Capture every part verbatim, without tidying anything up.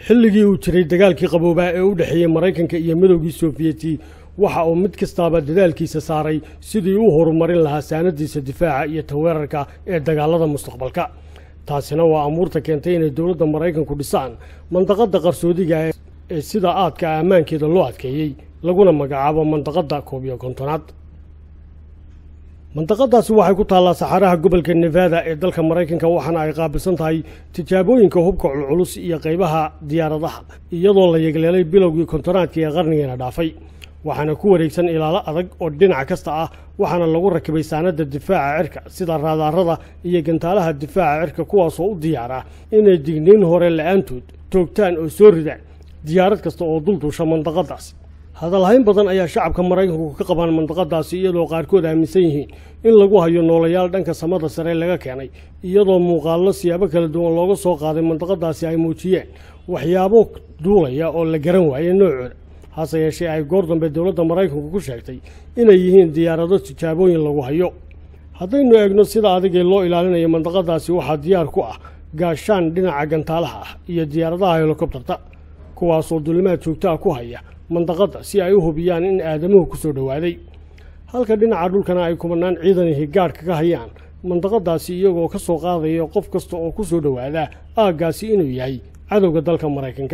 xilligii uu jiray dagaalkii qaboobaa ee u dhaxeeyay Mareykanka iyo Midowgii Soviyeeti waxa uu mid kastaaba dadaalkiisa saaray sidii uu horumarin lahaa saanadiisa difaaca iyo taweerarka ee dagaalada mustaqbalka taasina waa amuurta keentay inay dawladda Mareykanku dhisaan mandaqada qarsoodiga ee sida aadka ammaankeeda loo adkeeyay laguna magacaabo mandaqada koob iyo kontonaad mandaqadaasi waxay ku taallaa saxaraha gobolka Nevada ee dalka Mareykanka waxaana ay qaabilsan tahay tijaabooyinka hubka culus iyo qaybaha diyaaradaha iyadoo la yegleelay bilowgii kontonaadkii ee qarnigeena dhaafay waxaana ku wareegsan ilaalo adag oo dhinac kasta ah waxaana lagu rakibay saanada difaaca cirka sida raadarada iyo gantaalaha difaaca cirka kuwaas oo u diyaar ah inay digniin hore la'aantood toogtaan oo soo ridaan diyaarad kasta oo dul duusha mandaqadaas hadalhayn badan ayaa shacabka Mareykanku ka qabaan mandaqadaasi iyadoo qaarkood aaminsan yihiin in lagu hayo noolayaal dhanka samada sare laga keenay iyadoo muuqaallo siyaabo kala duwan looga soo qaaday mandaqadaasi ay muujiyeen waxyaabo duulaya oo la garan waayay noocooda hase yeeshee ay goor dambe dawladda Mareykanku ku sheegtay inay yihiin diyaarado tijaabooyin lagu hayo haddaynu eegno sida adigay loo ilaalinayo mandaqadaasi waxaa diyaar ku ah gaashaan dhinaca gantaalaha ah iyo diyaaradaha helikobtarta kuwaasoo dulimaad joogto ah ku haya mandaqada si ay u hubiyaan in aadamuhu ku soo dhawaaday halka dhinaca dhulkana ay kumanaan ciidan higaad kaga hayaan mandaqadaasi iyagoo ka soo qaadaya qof kasta oo ku soo dhawaada aaggaasi inuu yahay cadowga dalka Mareykanka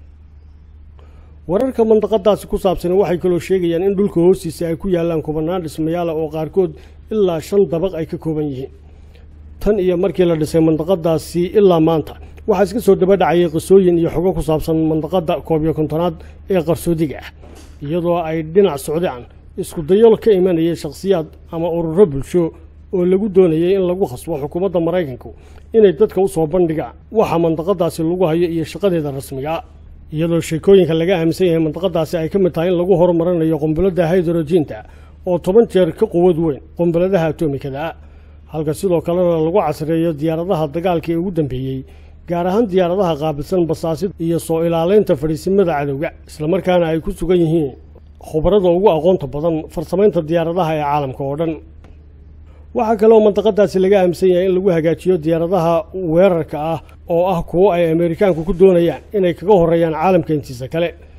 wararka mandaqadaasi ku saabsan waxay kaloo sheegayaan in dhulka hoostiisa ay ku yaalaan kumanaan dhismayaal oo qaarkood ilaa shan dabaq ay ka kooban yihiin tan iyo markii la dhisay mandaqadaasi ilaa maanta waxa iska soo daba dhacay qisooyin iyo xogo ku saabsan mandaqada koob iyo kontonaad ee qarsoodiga ah iyadoo ay dhinac socdaan isku dayo ka imanayay shakhsiyaad ama ururo bulsho oo lagu doonayay in lagu khasbo xukuumadda Mareykanku inay dadka u soo bandhigaan waxa mandaqadaasi lagu hayo iyo shaqadeeda rasmiga ah iyadoo sheekooyinka laga aaminsan yahay mandaqadaasi ay ka mid tahay in lagu horumarinayo qumbalada hydrogen-ta oo toban jeer ka quwad weyn qumbaladaha atomikada halka sidoo kalena lagu casriyeeyo diyaaradaha dagaalka ee ugu dambeeyay gaar ahaan diyaaradaha qaabilsan basaasid iyo soo ilaaleynta fariisimada cadowga isla markaana ay ku sugan yihiin khubarada ugu aqoonta badan farsamaynta diyaaradaha ee caalamka oo dhan waxa kale oo mandaqadaasi laga aaminsan yahay in lagu hagaajiyo diyaaradaha weerarka ah oo ah kuwo ay Ameerikaanku ku doonayaan inay kaga horeeyaan caalamka intiisa kale